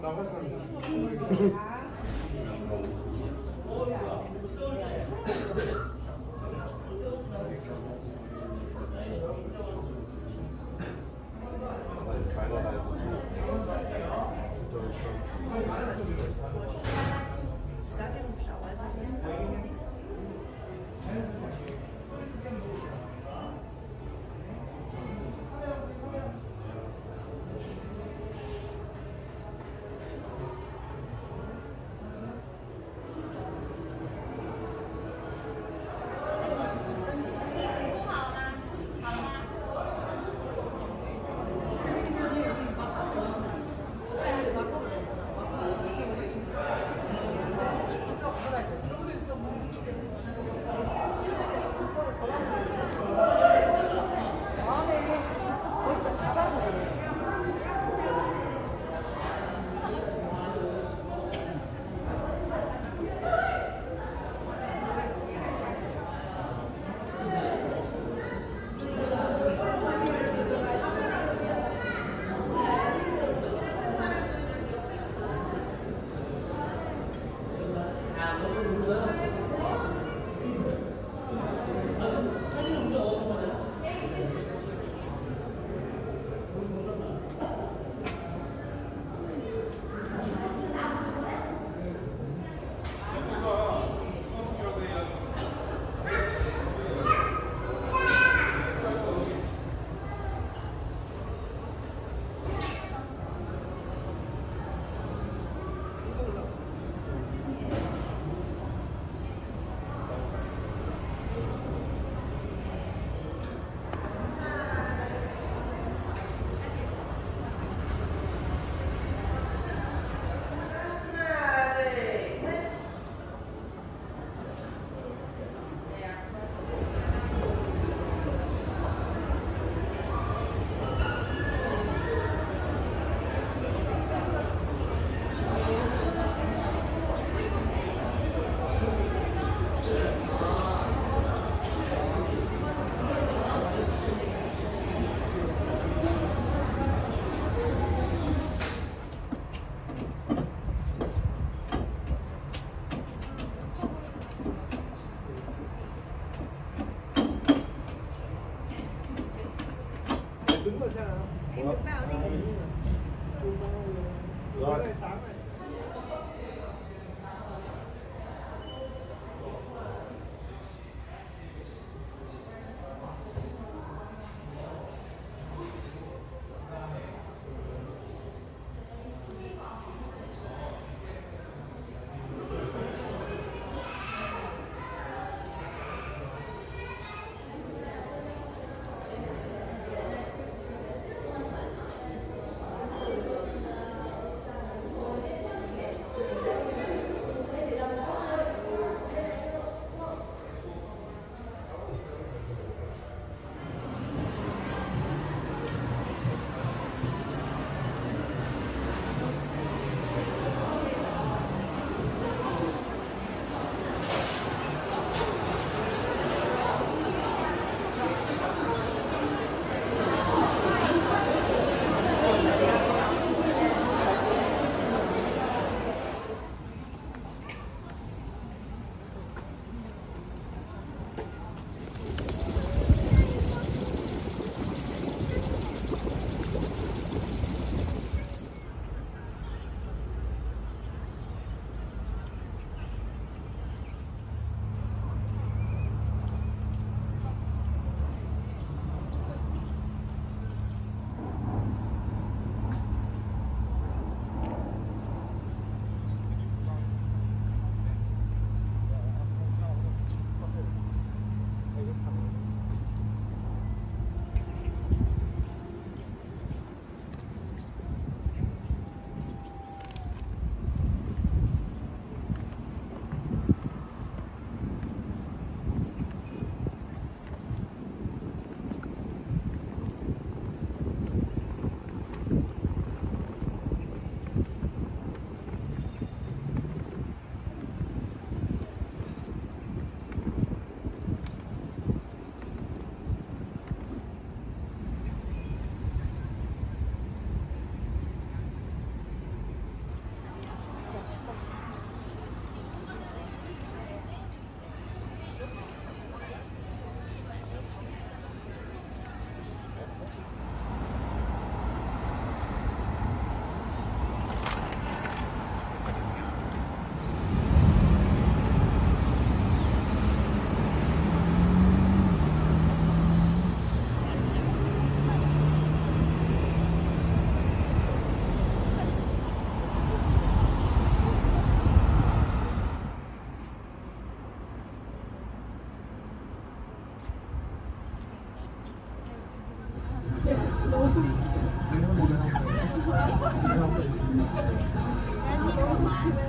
Keiner halt zu Deutschland. Ich sage im Stau einfach nicht sagen.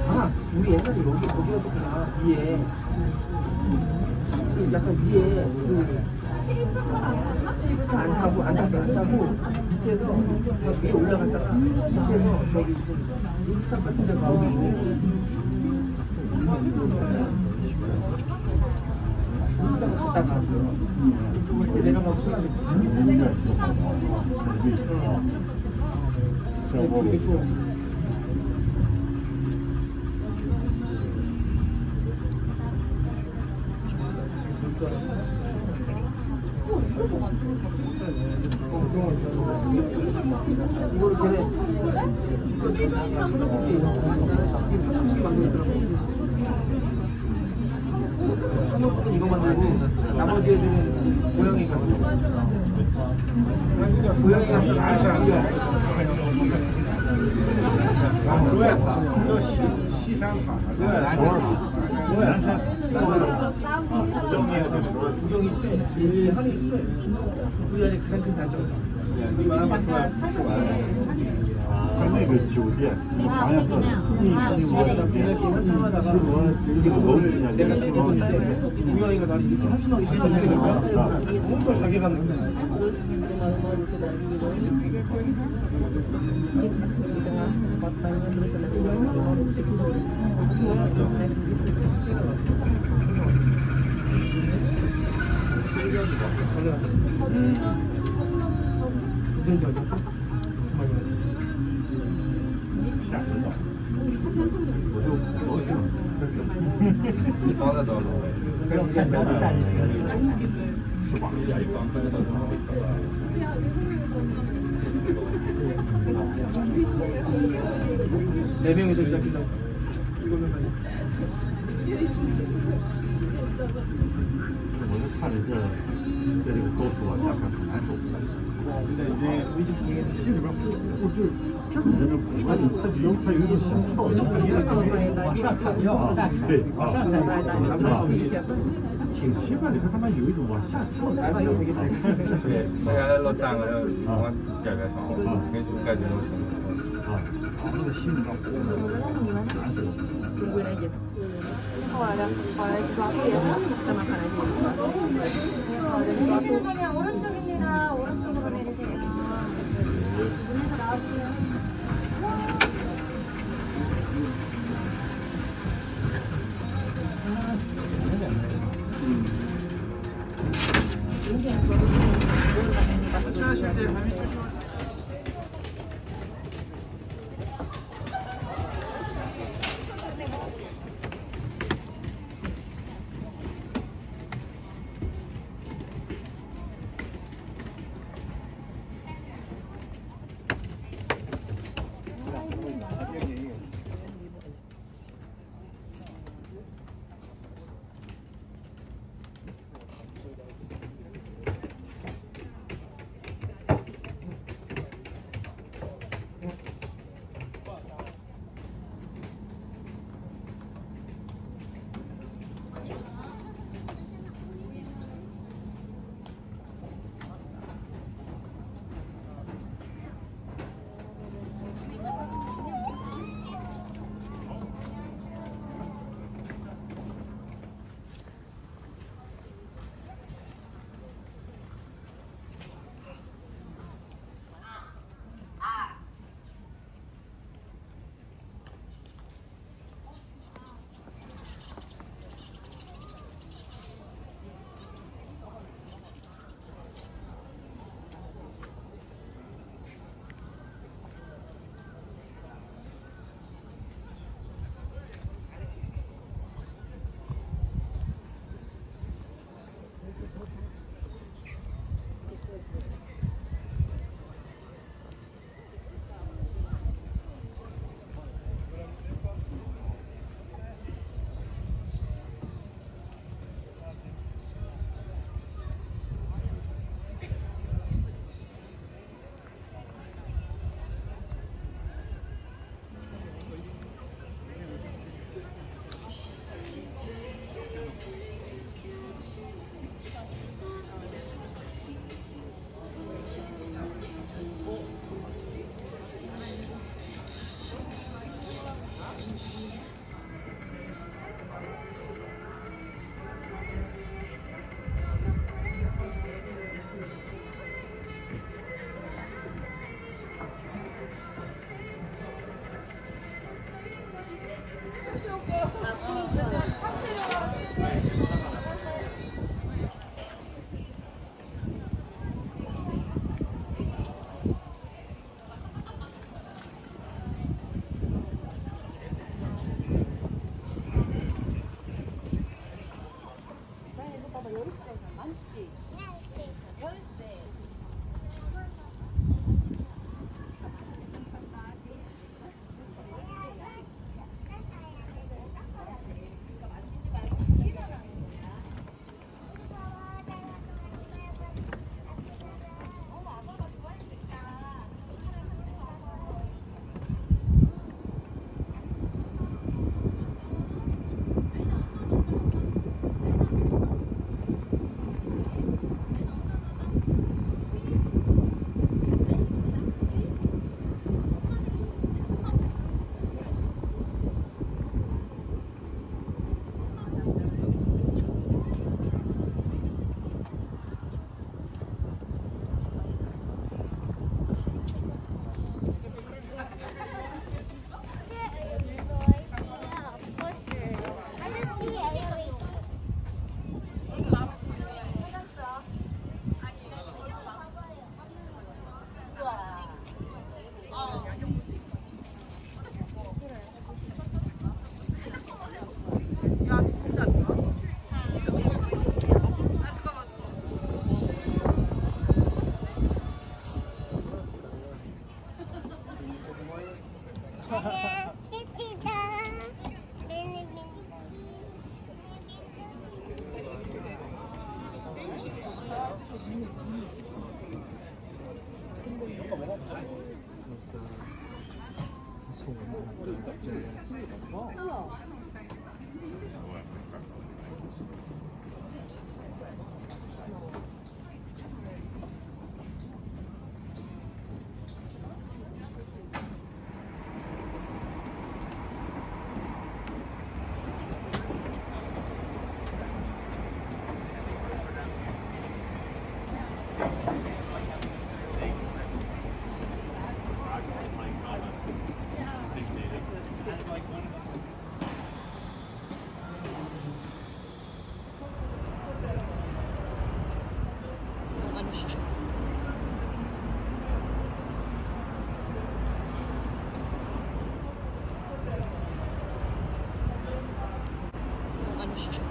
아, 우리 옛날에 여기 거기 갔었구나. 위에. 약간 위에 안 타고 안 타고 밑에서 위에 올라갔다가 밑에서 저기 무슨 루프탑 같은 데 가고 루프탑 갔다가 밑에 내려가고 이거를 걔네 천호국은 이거 만들고 나머지 애들은 고양이 가고 고양이 가면 알싸 저 시상파 구경이 있어요. 한이 있어요. 그 안에 가장 큰 단점. 它那个酒店，好像是一期我이거 너무 그냥 내가 생각했는데 고양이가 나를 이렇게 한심하게 생각하니까 엄청 자괴감 느껴요. 그럼 그냥 저기 사이즈가 네 명이서 시작해서 이거는 가지. 我就看着这个高处往下看很难受。 근데 이제 우리 집 보면 씨里边我就这么人的骨子里，它有一种想跳的，往上看，要往下看，对，往上看，挺奇怪的，他妈有一种往下跳的，还是되게 잘。 对，大家老站个往这边上，感觉到什么？ 啊，那个心里边活的难受。 Ada sesuatu ya kita makan aja. Ada sesuatu. Yang 오른쪽입니다. 오른쪽으로 내리세요. 문에서 나와주세요. 주차하실 때 발밑 조심하세요. Anusha.